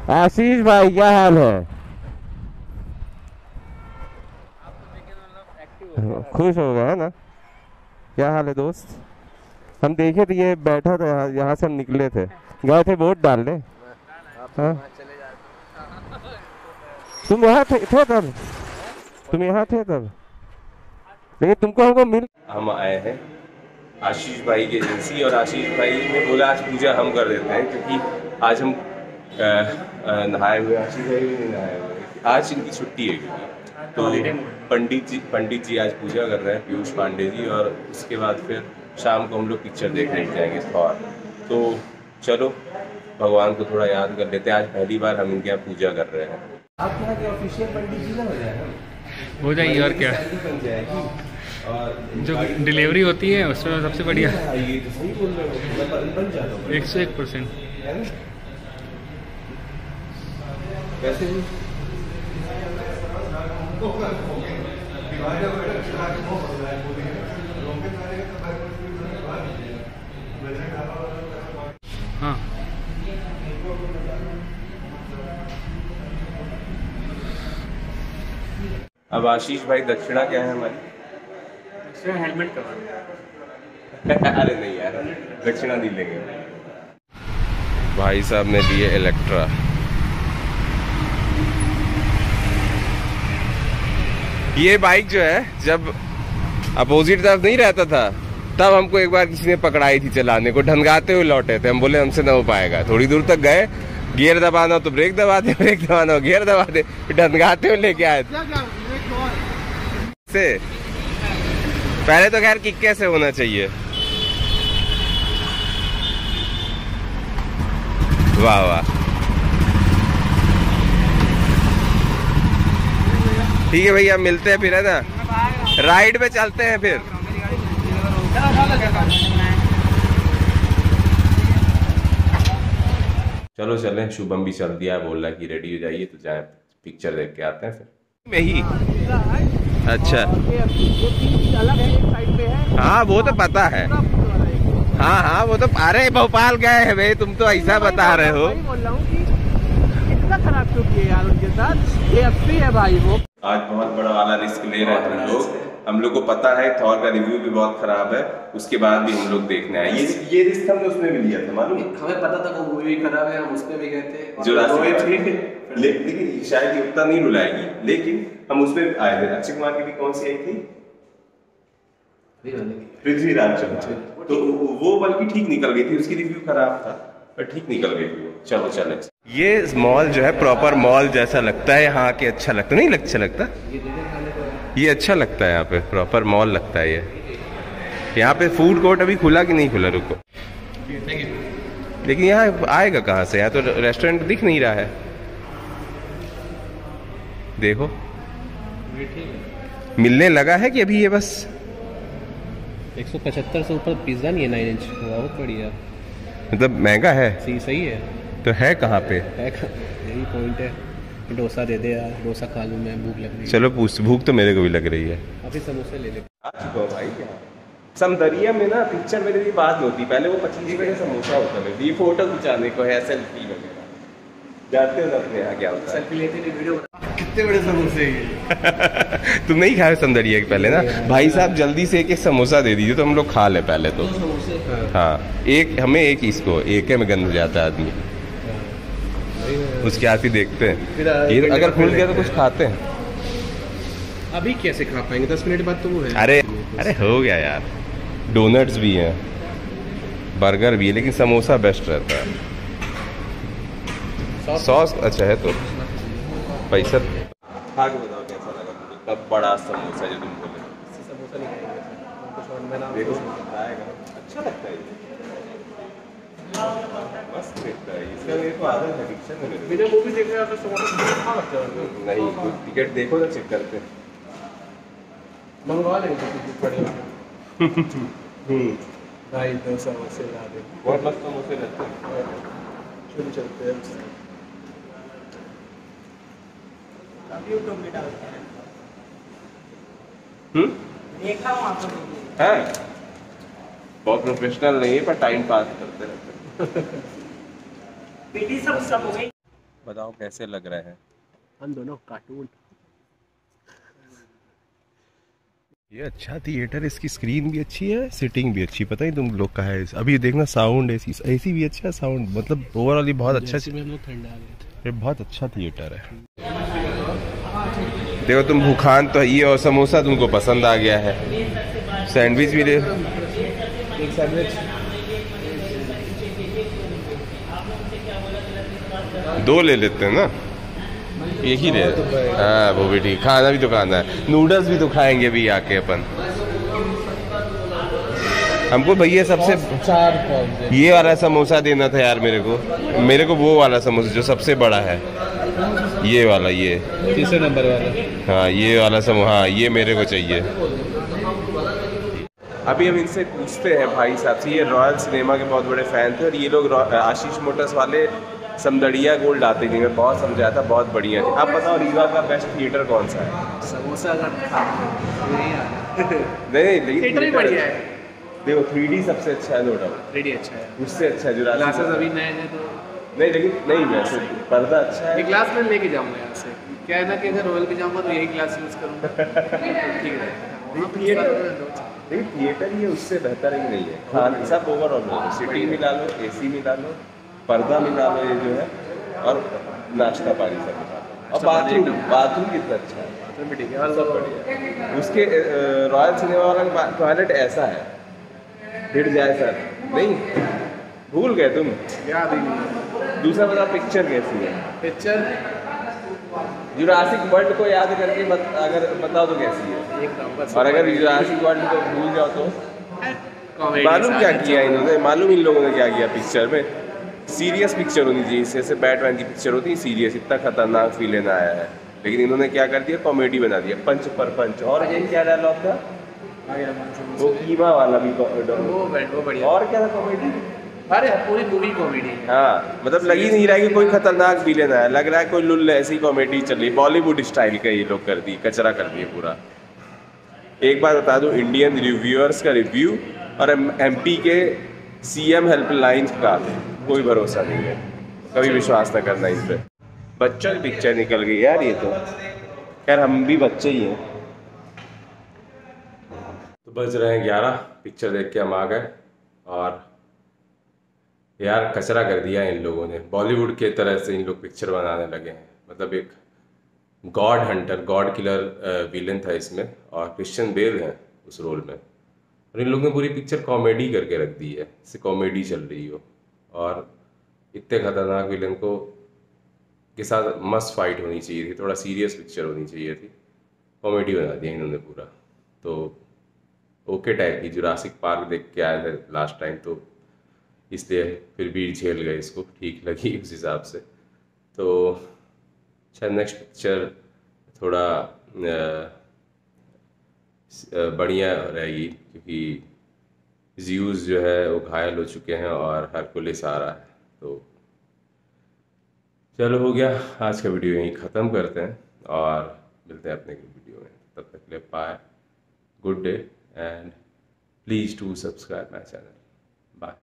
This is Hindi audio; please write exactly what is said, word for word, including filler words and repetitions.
आशीष भाई क्या हाल है? खुश हो गया है ना? क्या हाल है दोस्त? हम देखे थे ये बैठा था यहाँ, यहाँ से हम निकले थे, गए थे वोट डालने। हाँ तुम वहाँ थे, थे तब? तुम यहाँ थे तब? लेकिन तुमको हमको मिल हम आए हैं आशीष भाई की एजेंसी, और आशीष भाई ने बोला आज पूजा हम कर देते हैं, क्योंकि आज हम नहाए हुए, आशीष भाई भी नहीं नहाए हुए, आज इनकी छुट्टी है क्योंकि, तो पंडित जी पंडित जी आज पूजा कर रहे हैं, पीयूष पांडे जी, और उसके बाद फिर शाम को हम लोग पिक्चर देखने जाएंगे थॉर। तो चलो भगवान को थोड़ा याद कर लेते हैं, आज पहली बार हम इनके यहाँ पूजा कर रहे हैं। आपके यहाँ के ऑफिशियल पंडित जी ना हो जाएगा, हो जाएगी और क्या, बन जाएगी, और जो डिलीवरी होती है उसमें सबसे बढ़िया ये तो सही बोल रहे हो, बन जाता हूँ एक सौ एक परसेंट। वैसे भी हाँ अब आशीष भाई दक्षिणा क्या है हमारी? हेलमेट का अरे नहीं यार, दक्षिणा नहीं लेंगे। भाई साहब ने दिए इलेक्ट्रा। ये बाइक जो है जब अपोजिट तरफ नहीं रहता था तब हमको एक बार किसी ने पकड़ाई थी चलाने को, ढंगाते हुए लौटे थे, हम बोले हमसे ना हो पाएगा। थोड़ी दूर तक गए, गियर दबाना हो तो ब्रेक दबा दे, ब्रेक दबाना हो गियर दबा दे, ढंगाते हुए लेके आए से। पहले तो खैर किक कैसे होना चाहिए। वाह वाह, ठीक है भैया, मिलते हैं फिर, है ना? राइड पे चलते हैं फिर। चलो चलें, शुभम भी चल दिया, बोल रहा है कि रेडी हो जाइए तो जाए पिक्चर देख के आते हैं फिर। मैं ही अच्छा, हाँ वो तो पता है, हाँ हाँ वो तो, अरे भोपाल गए हैं भाई, तुम तो ऐसा बता रहे हो। इतना खराब क्यों किए यार उनके साथ? ये असली है भाई वो। आज बहुत बड़ा वाला रिस्क ले रहे हैं हम लोग। हम लोग को पता है थॉर का रिव्यू भी बहुत खराब है, उसके बाद भी हम लोग देखने आए। ये ये रिस्क हमने उसमें भी लिया था, मालूम? हमें पता था वो मूवी भी खराब है, हम उसमें भी गए थे जो लेकिन शायद ये उतना नहीं रुलाएगी, लेकिन हम उसमें आए थे। अक्षय कुमार की भी कौन सी आई थी? पृथ्वीराज चौहान, तो वो बल्कि ठीक निकल गई थी, उसकी रिव्यू खराब था पर ठीक निकल गई थी वो। चलो चले। ये मॉल जो है प्रॉपर मॉल जैसा लगता है, यहाँ के अच्छा लगता नहीं? अच्छा लगता, ये अच्छा लगता है, यहाँ पे प्रॉपर मॉल लगता है ये। यहाँ पे फूड कोर्ट अभी खुला कि नहीं खुला? रुको, लेकिन यहाँ आएगा कहाँ से? यहाँ तो रेस्टोरेंट दिख नहीं रहा है, देखो मिलने लगा है कि अभी ये बस एक सौ पचहत्तर से ऊपर पिज्जा नहीं है, नाइन इंच, बहुत बढ़िया, मतलब महंगा है। सही सही है तो है कहाँ पे? है यही पॉइंट है। डोसा दे दे यार, डोसा खा लूँ मैं, भूख लग रही है। चलो पूछ, भूख तो मेरे को भी लग रही है। अभी समोसे ले ले। आ चुका हूँ भाई यहाँ समदरिया में ना। पिक्चर मेरे लिए बात होती, पहले वो पच्चीस रुपए का समोसा होता है, ये फोटो खिंचाने को है, सेल्फी वगैरह। जाते हो अपने यहाँ क्या होता है? सेल्फी लेते थे, वीडियो। कितने बड़े समोसे ये? तुम नहीं खाए समदरिया के पहले ना? भाई साहब जल्दी से एक एक समोसा दे दीजिए तो हम लोग खा ले पहले तो। हाँ एक, हमें एक इसको एक में गंद हो जाता है आदमी, उसके आती देखते हैं। ये अगर खुल गया तो कुछ खाते हैं। अभी कैसे खा पाएंगे? दस मिनट बाद तो वो है। अरे अरे हो गया यार, डोनट्स भी हैं, बर्गर भी है, लेकिन समोसा बेस्ट रहता है। सॉस अच्छा है तो पैसा खा के बताओ कैसा लगा मुझे। तब बड़ा समोसा जो तुम बोले, समोसा नहीं खाएंगे कुछ और, मैं नाम देखो आएगा, अच्छा लगता है ये, मस्त लगता है इसका। मेरे को आदत है पिक्चर में, बिना मूवी देख रहे हैं समोसा खा लगता है। नहीं कुछ टिकट देखो ना, चेक करते हैं, मंगवा लेंगे टिकट पड़ेगा। भाई दो समोसे ला दे, बहुत मस्त समोसे रहते हैं। चलो चलते हैं। यूट्यूब में डालते हैं। हम्म, देखा हूँ आप लोगों को। हैं बहुत प्रोफेशनल नहीं है पर टाइम पास करते रहते हैं। पीटी सब सब हो गई। बताओ कैसे लग रहे हैं? हम दोनों कार्टून। ये अच्छा थिएटर, इसकी स्क्रीन भी अच्छी है, सिटिंग भी अच्छी। पता ही तुम लोग का है अभी देखना, साउंड एसी एसी भी अच्छा है, साउंड मतलब ओवरऑल बहुत अच्छा। में हम लोग ठंडा आ गए थे। ये बहुत अच्छा थिएटर है। देखो तुम भूखान तो ये, और समोसा तुमको पसंद आ गया है, सैंडविच भी ले। एक सैंडविच दो ले लेते हैं ना, एक ही ले। हाँ वो भी ठीक, खाना भी तो खाना है, नूडल्स भी तो खाएंगे भी आके अपन। हमको भैया सबसे चार ये वाला समोसा देना था यार मेरे को, मेरे को वो वाला समोसा जो सबसे बड़ा है, ये वाला, ये तीसरे नंबर वाला। हाँ ये वाला समोसा, हाँ ये मेरे को चाहिए। अभी हम इनसे पूछते हैं भाई साहब से, ये रॉयल सिनेमा के बहुत बड़े फैन थे और ये लोग आशीष मोटर्स वाले समदड़िया गोल्ड आते थे, मैं बहुत समझाया था, बहुत बढ़िया थे। आप बताओ रीवा का बेस्ट थिएटर कौन सा है? समोसा अगर खाना नहीं नहीं नहीं, थिएटर ही बढ़िया है। देखो थ्री डी सबसे अच्छा है, नो डाउट, थ्री डी अच्छा है, उससे अच्छा है जो ग्लासेस अभी नए हैं तो नहीं, लेकिन नहीं वैसे पर्दा अच्छा है। एक ग्लास में लेके जाऊंगा यहाँ से, क्या है ना कि अगर रॉयल पे जाऊंगा तो यही ग्लास यूज करूंगा ठीक है। लेकिन थिएटर ये उससे बेहतर ही नहीं है, खान सब ओवरऑल सिटी मिला लो, एसी मिला लो, पर्दा मिला लो, ये जो है, और नाश्ता पानी सब मिला लो, और बाथरूम बाथरूम कितना अच्छा है, ठीक है, सब बढ़िया। उसके रॉयल सिनेमा वाला का टॉयलेट ऐसा है, हिट जाए सर, नहीं भूल गए तुम, याद ही नहीं। दूसरा बता पिक्चर कैसी है? पिक्चर जुरासिक वर्ल्ड को याद करके बत, अगर बताओ तो कैसी है? एक नंबर। और अगर जुरासिक वर्ल्ड को भूल जाओ तो कॉमेडी मालूम क्या किया इन्होंने, मालूम इन लोगों ने क्या किया पिक्चर में? सीरियस पिक्चर होनी चाहिए, जैसे बैटमैन की पिक्चर होती है सीरियस, इतना खतरनाक फीलिंग आया है, लेकिन इन्होंने क्या कर दिया, कॉमेडी बना दिया, पंच पर पंच। और अगेन क्या डायलॉग था वो कीमा वाला भी, वो वो बढ़िया। और क्या था कॉमेडी? अरे पूरी मूवी कॉमेडी है। हाँ मतलब लग ही नहीं रहा कि कोई खतरनाक विलेन है, लग रहा है कोई लुल्ल ऐसी कॉमेडी चल रही, बॉलीवुड स्टाइल का ये लोग कर दी, कचरा कर दिए पूरा। एक बात बता दूं, इंडियन रिव्यूअर्स का रिव्यू और एमपी के सीएम हेल्पलाइन का कोई भरोसा नहीं है, कभी विश्वास ना करना इस पे। बच्चों की पिक्चर निकल गई यार ये तो, खैर हम भी बच्चे ही हैं। तो बज रहे हैं ग्यारह, पिक्चर देख के हम आ गए, और यार कचरा कर दिया इन लोगों ने, बॉलीवुड के तरह से इन लोग पिक्चर बनाने लगे हैं। मतलब एक god hunter, god killer villain था इसमें, और क्रिश्चियन बेल है उस रोल में, और इन लोगों ने पूरी पिक्चर कॉमेडी करके रख दी है, इससे कॉमेडी चल रही हो, और इतने खतरनाक विलेन को के साथ मस्त फाइट होनी चाहिए थी, थोड़ा सीरियस पिक्चर होनी चाहिए थी, कॉमेडी बना दिया इन्होंने पूरा। तो ओके टाइप की, जुरासिक पार्क देख के आए थे लास्ट टाइम, तो इसलिए फिर भी झेल गए, इसको ठीक लगी उस हिसाब से। तो शायद नेक्स्ट पिक्चर थोड़ा बढ़िया रहेगी, क्योंकि ज़्यूस जो है वो घायल हो चुके हैं और हरकुलिस आ रहा है। तो चलो हो गया, आज का वीडियो यहीं ख़त्म करते हैं और मिलते हैं अपने वीडियो में। तब तक के लिए bye, good day, and please to subscribe my channel. Bye.